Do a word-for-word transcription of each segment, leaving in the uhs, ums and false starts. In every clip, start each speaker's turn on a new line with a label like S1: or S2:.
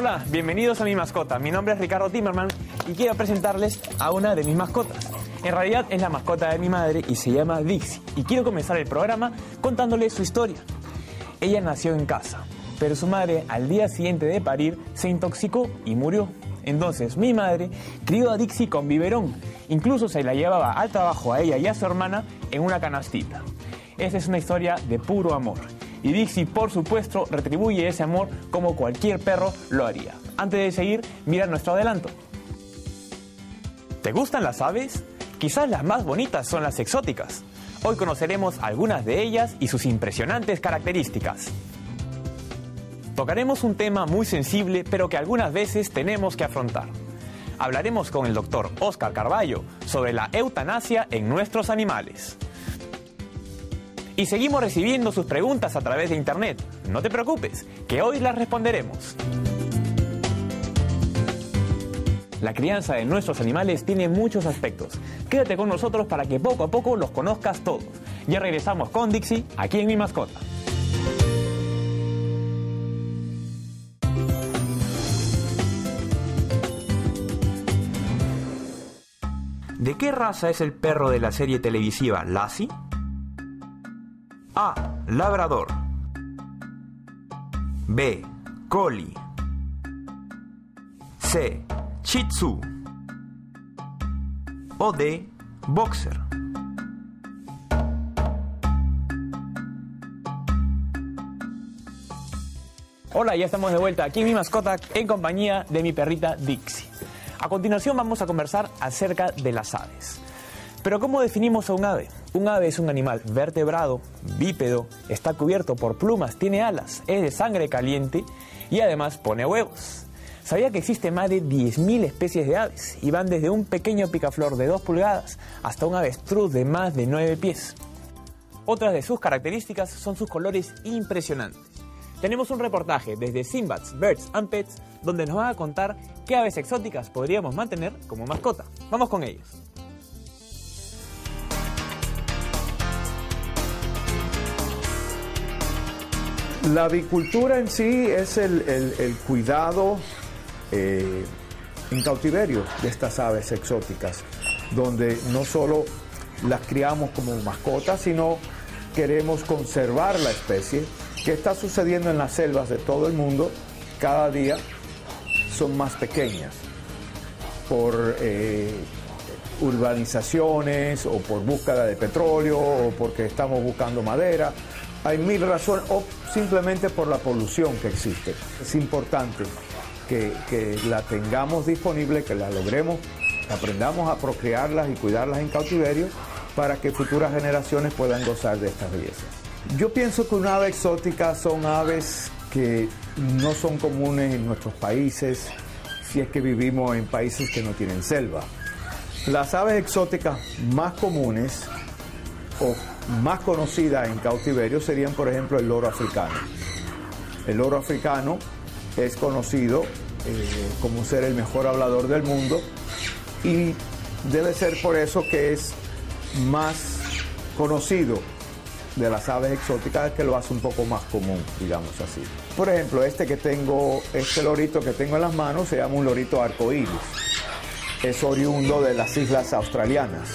S1: Hola, bienvenidos a Mi Mascota. Mi nombre es Ricardo Timmerman y quiero presentarles a una de mis mascotas. En realidad es la mascota de mi madre y se llama Dixie. Y quiero comenzar el programa contándoles su historia. Ella nació en casa, pero su madre al día siguiente de parir se intoxicó y murió. Entonces mi madre crió a Dixie con biberón. Incluso se la llevaba al trabajo a ella y a su hermana en una canastita. Esta es una historia de puro amor. Y Dixie, por supuesto, retribuye ese amor como cualquier perro lo haría. Antes de seguir, mira nuestro adelanto. ¿Te gustan las aves? Quizás las más bonitas son las exóticas. Hoy conoceremos algunas de ellas y sus impresionantes características. Tocaremos un tema muy sensible, pero que algunas veces tenemos que afrontar. Hablaremos con el doctor Oscar Carballo sobre la eutanasia en nuestros animales. Y seguimos recibiendo sus preguntas a través de internet. No te preocupes, que hoy las responderemos. La crianza de nuestros animales tiene muchos aspectos. Quédate con nosotros para que poco a poco los conozcas todos. Ya regresamos con Dixie, aquí en Mi Mascota. ¿De qué raza es el perro de la serie televisiva Lassie? A. Labrador. B. Collie. C. Shih Tzu. O D. Boxer. Hola, ya estamos de vuelta aquí en Mi Mascota en compañía de mi perrita Dixie. A continuación vamos a conversar acerca de las aves. Pero ¿cómo definimos a un ave? Un ave es un animal vertebrado, bípedo, está cubierto por plumas, tiene alas, es de sangre caliente y además pone huevos. ¿Sabía que existen más de diez mil especies de aves y van desde un pequeño picaflor de dos pulgadas hasta un avestruz de más de nueve pies? Otras de sus características son sus colores impresionantes. Tenemos un reportaje desde Simbats Birds and Pets donde nos van a contar qué aves exóticas podríamos mantener como mascota. Vamos con ellos.
S2: La avicultura en sí es el, el, el cuidado eh, en cautiverio de estas aves exóticas, donde no solo las criamos como mascotas, sino queremos conservar la especie. ¿Qué está sucediendo en las selvas de todo el mundo? Cada día son más pequeñas por eh, urbanizaciones o por búsqueda de petróleo o porque estamos buscando madera. Hay mil razones, o simplemente por la polución que existe. Es importante que, que la tengamos disponible, que la logremos, que aprendamos a procrearlas y cuidarlas en cautiverio para que futuras generaciones puedan gozar de estas bellezas. Yo pienso que una ave exótica son aves que no son comunes en nuestros países, si es que vivimos en países que no tienen selva. Las aves exóticas más comunes o más conocidas en cautiverio serían, por ejemplo, el loro africano. El loro africano es conocido eh, como ser el mejor hablador del mundo y debe ser por eso que es más conocido de las aves exóticas, que lo hace un poco más común, digamos así. Por ejemplo, este que tengo, este lorito que tengo en las manos se llama un lorito arcoíris. Es oriundo de las islas australianas.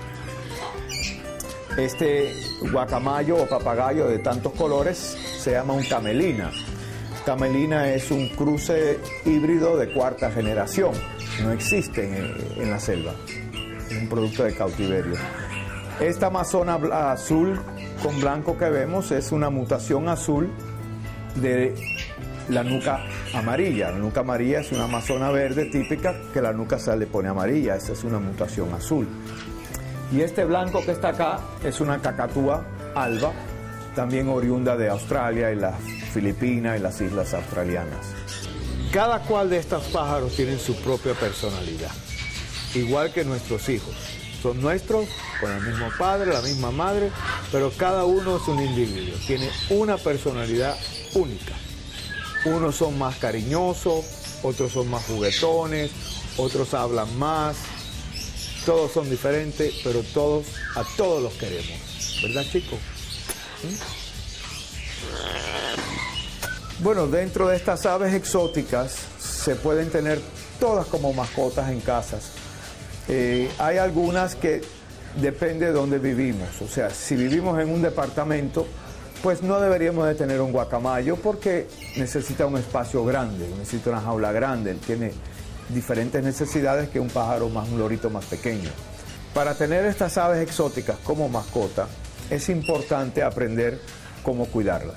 S2: Este guacamayo o papagayo de tantos colores se llama un camelina. Camelina es un cruce híbrido de cuarta generación. No existe en, en la selva. Es un producto de cautiverio. Esta amazona azul con blanco que vemos es una mutación azul de la nuca amarilla. La nuca amarilla es una amazona verde típica que la nuca se le pone amarilla. Esa es una mutación azul. Y este blanco que está acá es una cacatúa alba, también oriunda de Australia y las Filipinas y las islas australianas. Cada cual de estos pájaros tiene su propia personalidad, igual que nuestros hijos. Son nuestros, con el mismo padre, la misma madre, pero cada uno es un individuo, tiene una personalidad única. Unos son más cariñosos, otros son más juguetones, otros hablan más. Todos son diferentes, pero todos, a todos los queremos. ¿Verdad, chicos? ¿Mm? Bueno, dentro de estas aves exóticas se pueden tener todas como mascotas en casas. Eh, hay algunas que depende de dónde vivimos, o sea, si vivimos en un departamento, pues no deberíamos de tener un guacamayo porque necesita un espacio grande, necesita una jaula grande, él tiene diferentes necesidades que un pájaro más, un lorito más pequeño. Para tener estas aves exóticas como mascota, es importante aprender cómo cuidarlas.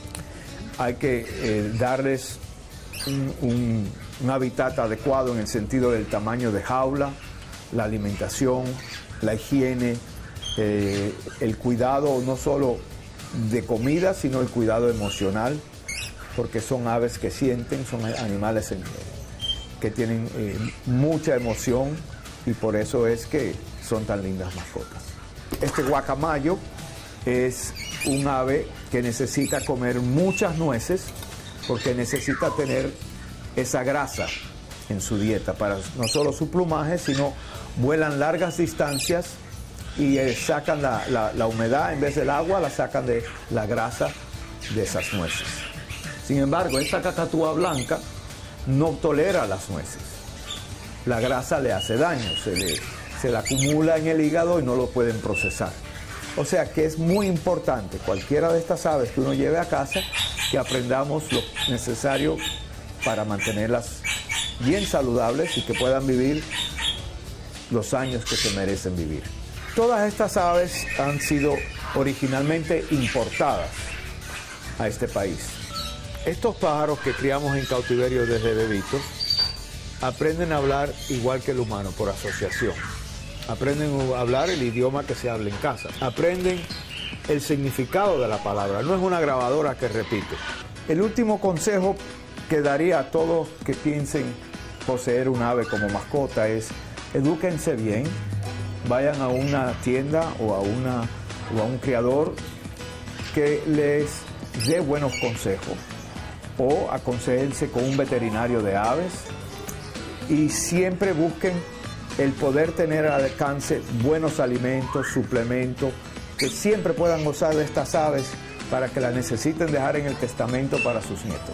S2: Hay que eh, darles un, un, un hábitat adecuado en el sentido del tamaño de jaula, la alimentación, la higiene, eh, el cuidado no solo de comida, sino el cuidado emocional, porque son aves que sienten, son animales en, que tienen eh, mucha emoción y por eso es que son tan lindas mascotas. Este guacamayo es un ave que necesita comer muchas nueces porque necesita tener esa grasa en su dieta para no solo su plumaje, sino vuelan largas distancias y eh, sacan la, la, la humedad en vez del agua, la sacan de la grasa de esas nueces. Sin embargo, esta cacatúa blanca no tolera las nueces. La grasa le hace daño, se le, se la acumula en el hígado y no lo pueden procesar. O sea que es muy importante, cualquiera de estas aves que uno lleve a casa, que aprendamos lo necesario para mantenerlas bien saludables y que puedan vivir los años que se merecen vivir. Todas estas aves han sido originalmente importadas a este país. Estos pájaros que criamos en cautiverio desde bebitos aprenden a hablar igual que el humano, por asociación. Aprenden a hablar el idioma que se habla en casa. Aprenden el significado de la palabra. No es una grabadora que repite. El último consejo que daría a todos que piensen poseer un ave como mascota es: edúquense bien, vayan a una tienda o a, una, o a un criador que les dé buenos consejos, o aconséjense con un veterinario de aves y siempre busquen el poder tener al alcance buenos alimentos, suplementos, que siempre puedan gozar de estas aves para que las necesiten dejar en el testamento para sus nietos.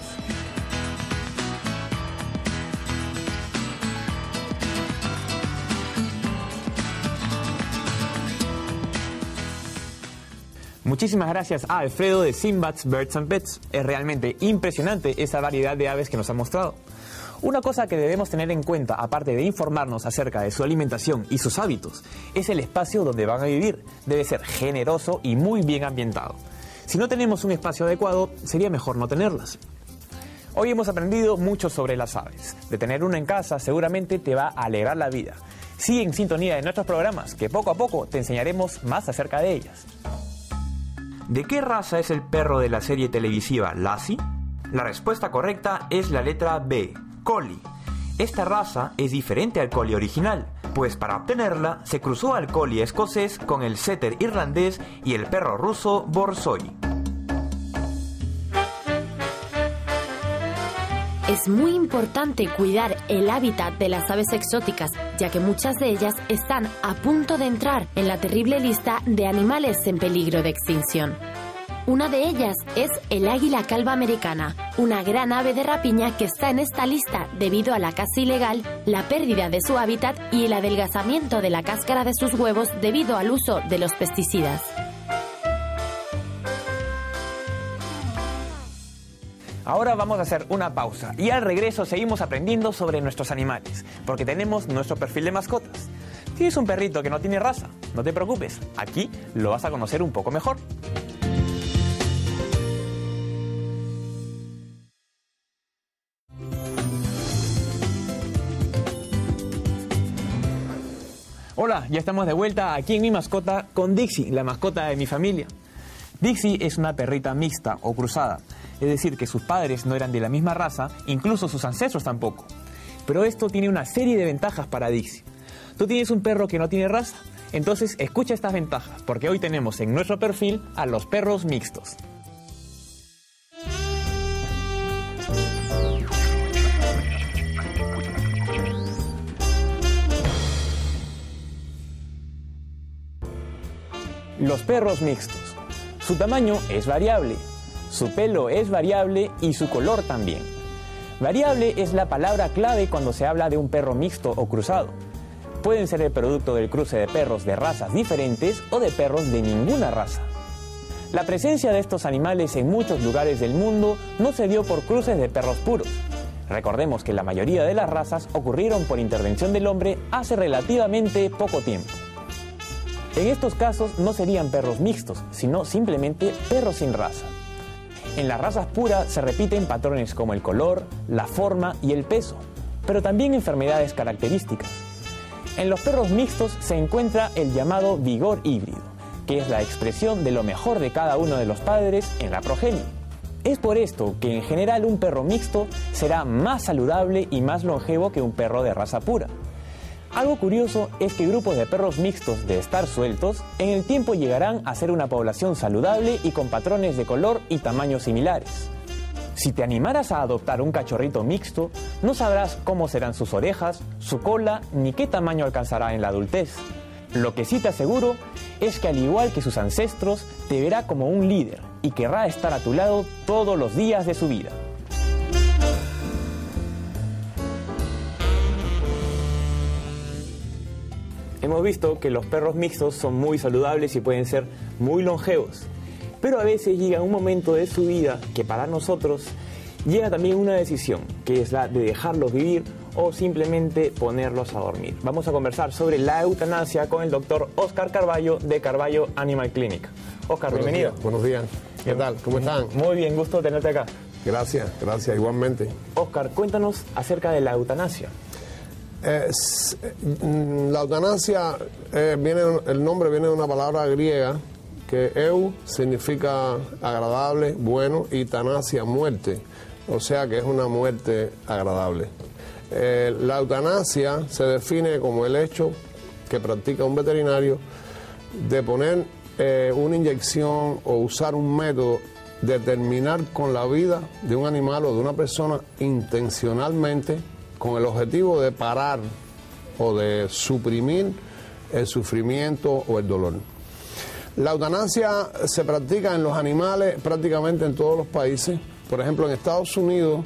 S1: Muchísimas gracias a Alfredo de Simbats Birds and Pets. Es realmente impresionante esa variedad de aves que nos ha mostrado. Una cosa que debemos tener en cuenta, aparte de informarnos acerca de su alimentación y sus hábitos, es el espacio donde van a vivir. Debe ser generoso y muy bien ambientado. Si no tenemos un espacio adecuado, sería mejor no tenerlas. Hoy hemos aprendido mucho sobre las aves. De tener una en casa seguramente te va a alegrar la vida. Sigue en sintonía de nuestros programas, que poco a poco te enseñaremos más acerca de ellas. ¿De qué raza es el perro de la serie televisiva Lassie? La respuesta correcta es la letra B, Collie. Esta raza es diferente al Collie original, pues para obtenerla se cruzó al Collie escocés con el setter irlandés y el perro ruso Borzoi.
S3: Es muy importante cuidar el hábitat de las aves exóticas, ya que muchas de ellas están a punto de entrar en la terrible lista de animales en peligro de extinción. Una de ellas es el águila calva americana, una gran ave de rapiña que está en esta lista debido a la caza ilegal, la pérdida de su hábitat y el adelgazamiento de la cáscara de sus huevos debido al uso de los pesticidas.
S1: Ahora vamos a hacer una pausa y al regreso seguimos aprendiendo sobre nuestros animales, porque tenemos nuestro perfil de mascotas. Tienes un perrito que no tiene raza, no te preocupes, aquí lo vas a conocer un poco mejor. Hola, ya estamos de vuelta aquí en Mi Mascota con Dixie, la mascota de mi familia. Dixie es una perrita mixta o cruzada, es decir, que sus padres no eran de la misma raza, incluso sus ancestros tampoco. Pero esto tiene una serie de ventajas para Dixie. Tú tienes un perro que no tiene raza, entonces escucha estas ventajas, porque hoy tenemos en nuestro perfil a los perros mixtos. Los perros mixtos. Su tamaño es variable, su pelo es variable y su color también. Variable es la palabra clave cuando se habla de un perro mixto o cruzado. Pueden ser el producto del cruce de perros de razas diferentes o de perros de ninguna raza. La presencia de estos animales en muchos lugares del mundo no se dio por cruces de perros puros. Recordemos que la mayoría de las razas ocurrieron por intervención del hombre hace relativamente poco tiempo. En estos casos no serían perros mixtos, sino simplemente perros sin raza. En las razas puras se repiten patrones como el color, la forma y el peso, pero también enfermedades características. En los perros mixtos se encuentra el llamado vigor híbrido, que es la expresión de lo mejor de cada uno de los padres en la progenie. Es por esto que en general un perro mixto será más saludable y más longevo que un perro de raza pura. Algo curioso es que grupos de perros mixtos de estar sueltos en el tiempo llegarán a ser una población saludable y con patrones de color y tamaño similares. Si te animaras a adoptar un cachorrito mixto, no sabrás cómo serán sus orejas, su cola, ni qué tamaño alcanzará en la adultez. Lo que sí te aseguro es que al igual que sus ancestros, te verá como un líder y querrá estar a tu lado todos los días de su vida. Hemos visto que los perros mixtos son muy saludables y pueden ser muy longevos. Pero a veces llega un momento de su vida que para nosotros llega también una decisión, que es la de dejarlos vivir o simplemente ponerlos a dormir. Vamos a conversar sobre la eutanasia con el doctor Oscar Carballo de Carballo Animal Clinic. Oscar,
S4: buenos
S1: bienvenido.
S4: Días, buenos días. ¿Qué tal? ¿Cómo están?
S1: Muy bien, gusto tenerte acá.
S4: Gracias, gracias, igualmente.
S1: Oscar, cuéntanos acerca de la eutanasia.
S4: Eh, la eutanasia, eh, viene, el nombre viene de una palabra griega que eu significa agradable, bueno, y thanasia, muerte. O sea que es una muerte agradable. Eh, la eutanasia se define como el hecho que practica un veterinario de poner eh, una inyección o usar un método de terminar con la vida de un animal o de una persona intencionalmente con el objetivo de parar o de suprimir el sufrimiento o el dolor. La eutanasia se practica en los animales prácticamente en todos los países. Por ejemplo, en Estados Unidos,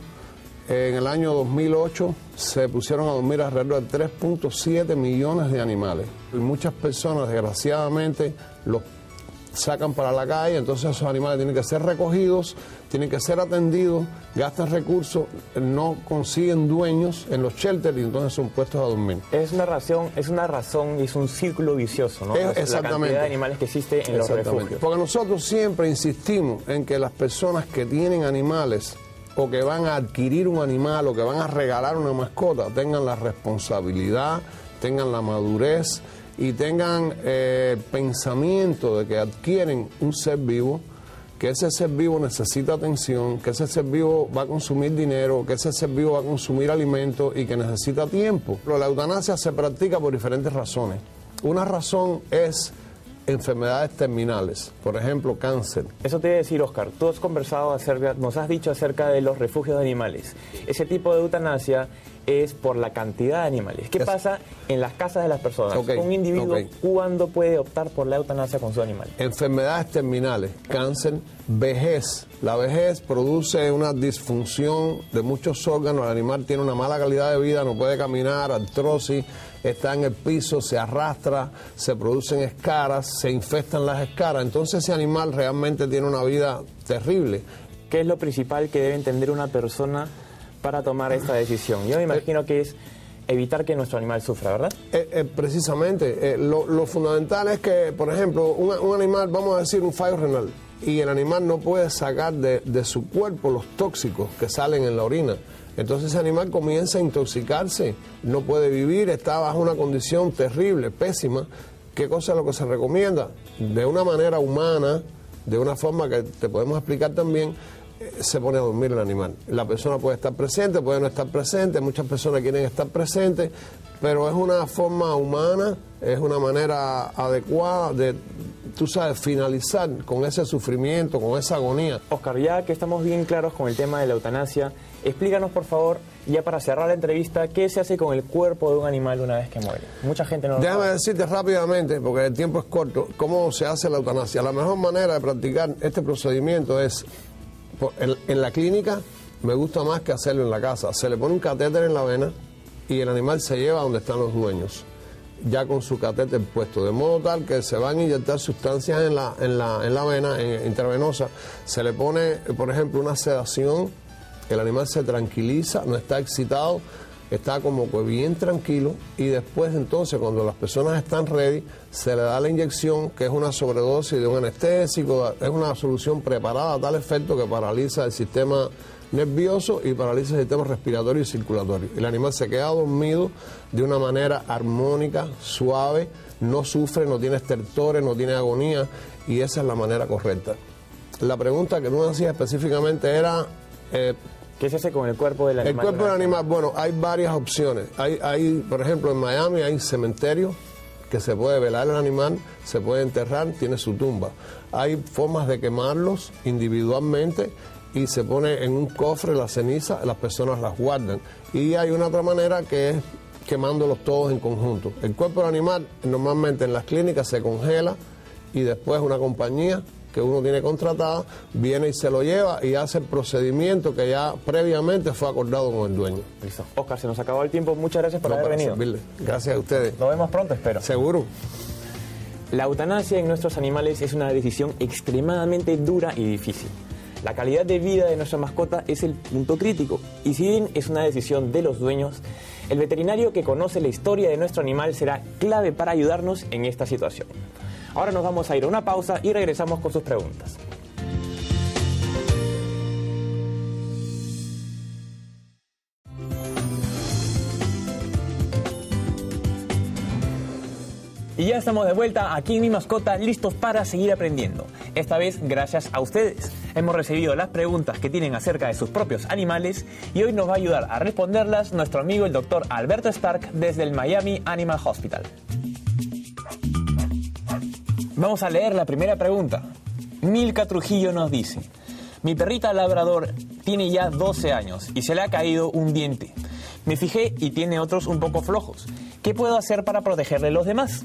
S4: en el año dos mil ocho, se pusieron a dormir alrededor de tres punto siete millones de animales. Y muchas personas, desgraciadamente, los sacan para la calle, entonces esos animales tienen que ser recogidos, tienen que ser atendidos, gastan recursos, no consiguen dueños en los shelters y entonces son puestos a dormir.
S1: Es una razón, es una razón y es un círculo vicioso, ¿no?
S4: Es, exactamente.
S1: La cantidad de animales que existe en los refugios.
S4: Porque nosotros siempre insistimos en que las personas que tienen animales o que van a adquirir un animal o que van a regalar una mascota tengan la responsabilidad, tengan la madurez y tengan eh, pensamiento de que adquieren un ser vivo, que ese ser vivo necesita atención, que ese ser vivo va a consumir dinero, que ese ser vivo va a consumir alimentos y que necesita tiempo. Pero la eutanasia se practica por diferentes razones. Una razón es enfermedades terminales, por ejemplo, cáncer.
S1: Eso te iba a decir, Oscar, tú has conversado acerca, nos has dicho acerca de los refugios de animales. Ese tipo de eutanasia es por la cantidad de animales. ¿Qué es... pasa en las casas de las personas?
S4: Okay,
S1: Un individuo,
S4: okay.
S1: ¿cuándo puede optar por la eutanasia con su animal?
S4: Enfermedades terminales, cáncer, vejez. La vejez produce una disfunción de muchos órganos. El animal tiene una mala calidad de vida, no puede caminar, artrosis, está en el piso, se arrastra, se producen escaras, se infestan las escaras. Entonces ese animal realmente tiene una vida terrible.
S1: ¿Qué es lo principal que debe entender una persona para tomar esta decisión? Yo me imagino que es evitar que nuestro animal sufra, ¿verdad?
S4: Eh, eh, precisamente. Eh, lo, lo fundamental es que, por ejemplo, un, un animal, vamos a decir un fallo renal, y el animal no puede sacar de, de su cuerpo los tóxicos que salen en la orina. Entonces ese animal comienza a intoxicarse, no puede vivir, está bajo una condición terrible, pésima. ¿Qué cosa es lo que se recomienda? De una manera humana, de una forma que te podemos explicar también, se pone a dormir el animal. La persona puede estar presente, puede no estar presente, muchas personas quieren estar presentes, pero es una forma humana, es una manera adecuada de, tú sabes, finalizar con ese sufrimiento, con esa agonía.
S1: Oscar, ya que estamos bien claros con el tema de la eutanasia, explícanos por favor, ya para cerrar la entrevista, ¿qué se hace con el cuerpo de un animal una vez que muere? Mucha gente no lo
S4: Déjame
S1: sabe.
S4: decirte rápidamente, porque el tiempo es corto, cómo se hace la eutanasia. La mejor manera de practicar este procedimiento es en la clínica me gusta más que hacerlo en la casa. Se le pone un catéter en la vena y el animal se lleva a donde están los dueños, ya con su catéter puesto, de modo tal que se van a inyectar sustancias en la, en la, en la vena en, intravenosa. Se le pone, por ejemplo, una sedación, el animal se tranquiliza, no está excitado, está como que bien tranquilo, y después entonces cuando las personas están ready se le da la inyección, que es una sobredosis de un anestésico, es una solución preparada a tal efecto que paraliza el sistema nervioso y paraliza el sistema respiratorio y circulatorio. El animal se queda dormido de una manera armónica, suave, no sufre, no tiene estertores, no tiene agonía, y esa es la manera correcta. La pregunta que tú me hacías específicamente era... Eh,
S1: ¿Qué se hace con el cuerpo del animal?
S4: El cuerpo del animal, bueno, hay varias opciones. Hay, hay, por ejemplo, en Miami hay cementerios que se puede velar el animal, se puede enterrar, tiene su tumba. Hay formas de quemarlos individualmente y se pone en un cofre la ceniza, las personas las guardan. Y hay una otra manera que es quemándolos todos en conjunto. El cuerpo del animal normalmente en las clínicas se congela y después una compañía que uno tiene contratada, viene y se lo lleva y hace el procedimiento que ya previamente fue acordado con el dueño.
S1: Listo. Oscar, se nos acabó el tiempo. Muchas gracias por
S4: No,
S1: haber
S4: para
S1: venido.
S4: servirle. Gracias a ustedes.
S1: Nos vemos pronto, espero.
S4: Seguro.
S1: La eutanasia en nuestros animales es una decisión extremadamente dura y difícil. La calidad de vida de nuestra mascota es el punto crítico, y si bien es una decisión de los dueños, el veterinario que conoce la historia de nuestro animal será clave para ayudarnos en esta situación. Ahora nos vamos a ir a una pausa y regresamos con sus preguntas. Y ya estamos de vuelta aquí en Mi Mascota, listos para seguir aprendiendo. Esta vez gracias a ustedes. Hemos recibido las preguntas que tienen acerca de sus propios animales y hoy nos va a ayudar a responderlas nuestro amigo el doctor Alberto Stark desde el Miami Animal Hospital. Vamos a leer la primera pregunta. Milka Trujillo nos dice: mi perrita labrador tiene ya doce años y se le ha caído un diente. Me fijé y tiene otros un poco flojos. ¿Qué puedo hacer para protegerle los demás?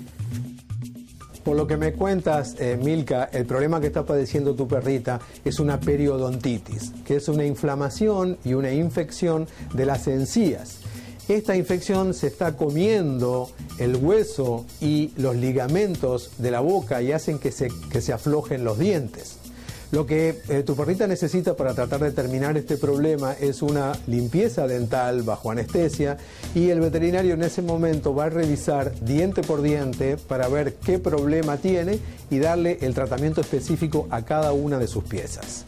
S5: Por lo que me cuentas, eh, Milka, el problema que está padeciendo tu perrita es una periodontitis, que es una inflamación y una infección de las encías. Esta infección se está comiendo el hueso y los ligamentos de la boca y hacen que se, que se aflojen los dientes. Lo que eh, tu perrita necesita para tratar de terminar este problema es una limpieza dental bajo anestesia, y el veterinario en ese momento va a revisar diente por diente para ver qué problema tiene y darle el tratamiento específico a cada una de sus piezas.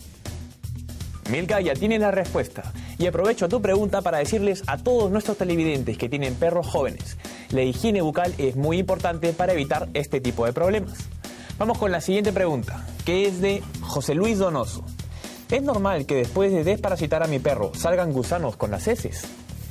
S1: Milka ya tiene la respuesta. Y aprovecho tu pregunta para decirles a todos nuestros televidentes que tienen perros jóvenes: la higiene bucal es muy importante para evitar este tipo de problemas. Vamos con la siguiente pregunta, que es de José Luis Donoso. ¿Es normal que después de desparasitar a mi perro salgan gusanos con las heces?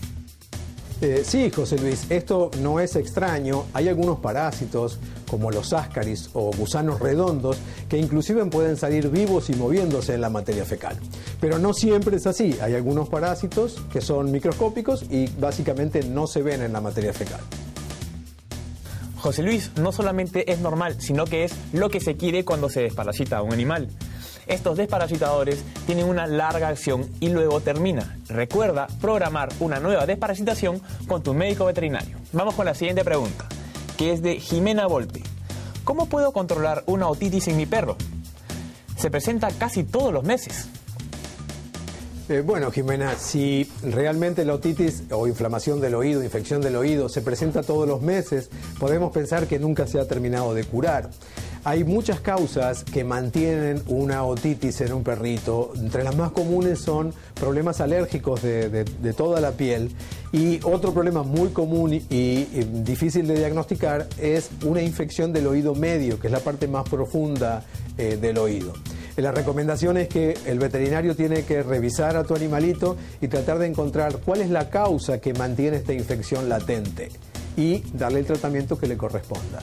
S5: Eh, sí, José Luis, esto no es extraño. Hay algunos parásitos, como los ascaris o gusanos redondos, que inclusive pueden salir vivos y moviéndose en la materia fecal. Pero no siempre es así. Hay algunos parásitos que son microscópicos y básicamente no se ven en la materia fecal.
S1: José Luis, no solamente es normal, sino que es lo que se quiere cuando se desparasita a un animal. Estos desparasitadores tienen una larga acción y luego termina. Recuerda programar una nueva desparasitación con tu médico veterinario. Vamos con la siguiente pregunta, que es de Jimena Volpe. ¿Cómo puedo controlar una otitis en mi perro? Se presenta casi todos los meses.
S5: Eh, bueno, Jimena, si realmente la otitis o inflamación del oído, infección del oído, se presenta todos los meses, podemos pensar que nunca se ha terminado de curar. Hay muchas causas que mantienen una otitis en un perrito. Entre las más comunes son problemas alérgicos de, de, de toda la piel, y otro problema muy común y, y difícil de diagnosticar es una infección del oído medio, que es la parte más profunda eh, del oído. La recomendación es que el veterinario tiene que revisar a tu animalito y tratar de encontrar cuál es la causa que mantiene esta infección latente y darle el tratamiento que le corresponda.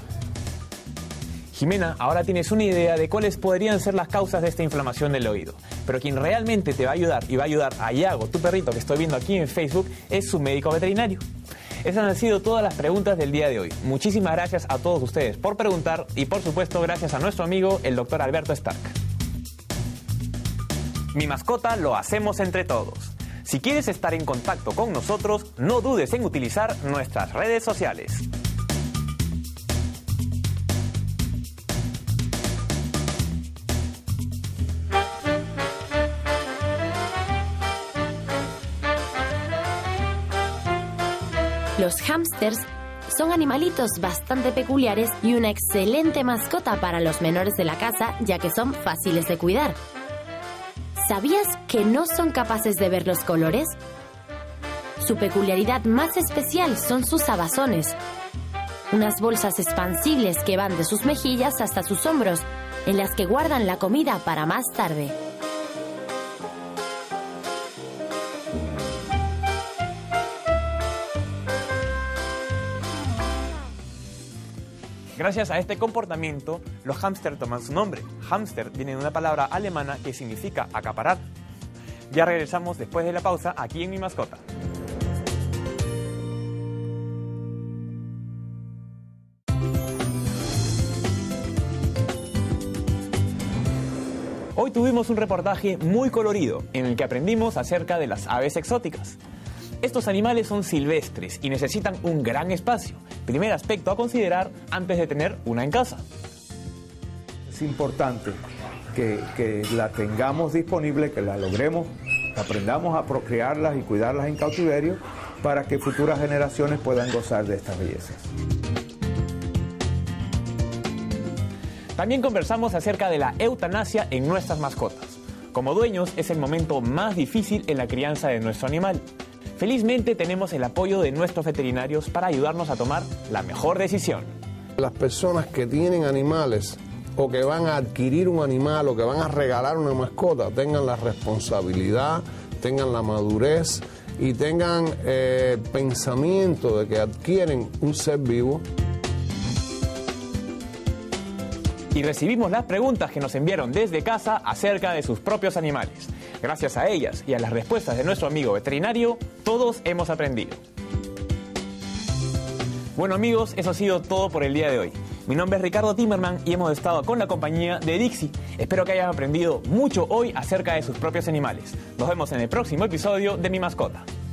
S1: Jimena, ahora tienes una idea de cuáles podrían ser las causas de esta inflamación del oído. Pero quien realmente te va a ayudar y va a ayudar a Yago, tu perrito que estoy viendo aquí en Facebook, es su médico veterinario. Esas han sido todas las preguntas del día de hoy. Muchísimas gracias a todos ustedes por preguntar y por supuesto gracias a nuestro amigo el doctor Alberto Stark. Mi Mascota lo hacemos entre todos. Si quieres estar en contacto con nosotros, no dudes en utilizar nuestras redes sociales.
S3: Los hámsters son animalitos bastante peculiares y una excelente mascota para los menores de la casa, ya que son fáciles de cuidar. ¿Sabías que no son capaces de ver los colores? Su peculiaridad más especial son sus abazones, unas bolsas expansibles que van de sus mejillas hasta sus hombros, en las que guardan la comida para más tarde.
S1: Gracias a este comportamiento, los hámster toman su nombre. Hámster viene de una palabra alemana que significa acaparar. Ya regresamos después de la pausa aquí en Mi Mascota. Hoy tuvimos un reportaje muy colorido en el que aprendimos acerca de las aves exóticas. Estos animales son silvestres y necesitan un gran espacio, primer aspecto a considerar antes de tener una en casa.
S2: Es importante que, que la tengamos disponible, que la logremos, que aprendamos a procrearlas y cuidarlas en cautiverio para que futuras generaciones puedan gozar de estas bellezas.
S1: También conversamos acerca de la eutanasia en nuestras mascotas. Como dueños es el momento más difícil en la crianza de nuestro animal. Felizmente tenemos el apoyo de nuestros veterinarios para ayudarnos a tomar la mejor decisión.
S4: Las personas que tienen animales o que van a adquirir un animal o que van a regalar una mascota tengan la responsabilidad, tengan la madurez y tengan eh, pensamiento de que adquieren un ser vivo.
S1: Y recibimos las preguntas que nos enviaron desde casa acerca de sus propios animales. Gracias a ellas y a las respuestas de nuestro amigo veterinario, todos hemos aprendido. Bueno amigos, eso ha sido todo por el día de hoy. Mi nombre es Ricardo Timmerman y hemos estado con la compañía de Dixie. Espero que hayan aprendido mucho hoy acerca de sus propios animales. Nos vemos en el próximo episodio de Mi Mascota.